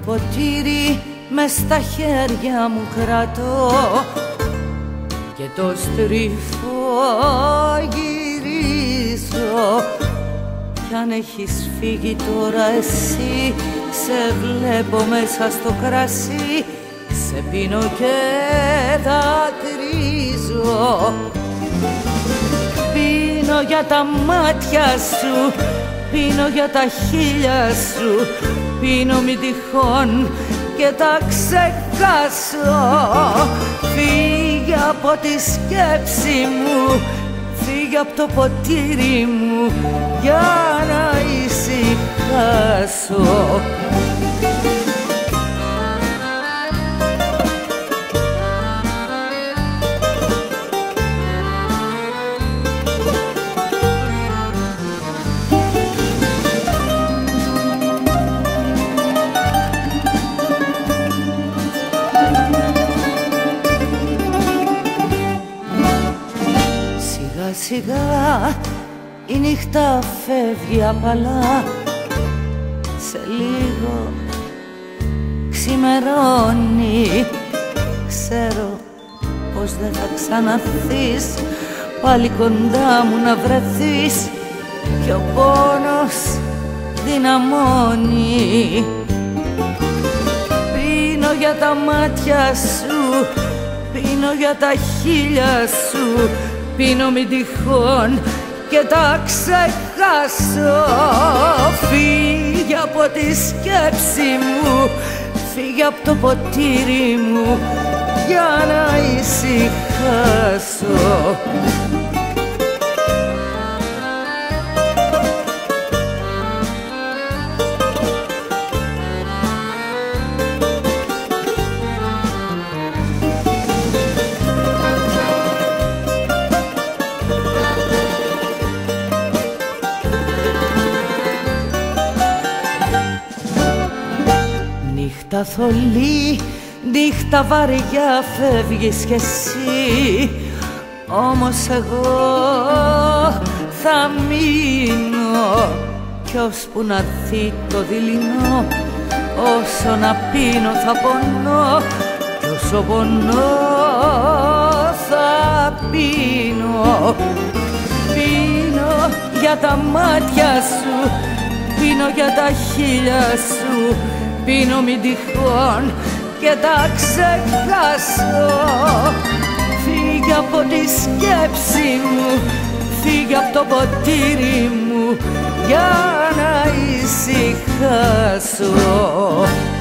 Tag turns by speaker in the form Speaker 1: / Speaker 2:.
Speaker 1: ποτήρι μες στα χέρια μου κρατώ και το στριφό γυρίζω. Κι αν έχεις φύγει τώρα εσύ, σε βλέπω μέσα στο κρασί, σε πίνω και δακρύζω. Πίνω για τα μάτια σου, πίνω για τα χείλια σου, πίνω μη τυχόν και τα ξεχάσω. Φύγε από τη σκέψη μου, φύγε από το ποτήρι μου για να ησυχάσω. Σιγά η νύχτα φεύγει απαλά, σε λίγο ξημερώνει. Ξέρω πως δεν θα ξαναρθείς πάλι κοντά μου να βρεθείς κι ο πόνος δυναμώνει. Πίνω για τα μάτια σου, πίνω για τα χείλια σου, πίνω μη τυχόν και τα ξεχάσω. Φύγε από τη σκέψη μου, φύγε από το ποτήρι μου για να ησυχάσω. Νύχτα θολή, νύχτα βαριά φεύγεις κι εσύ, όμως εγώ θα μείνω κι ώσπου να έρθει το δειλινό. Όσο να πίνω θα πονώ κι όσο πονώ θα πίνω. Πίνω για τα μάτια σου, πίνω για τα χείλια σου, πίνω μη τυχόν και τα ξεχάσω. Φύγε από τη σκέψη μου, φύγε από το ποτήρι μου για να ησυχάσω.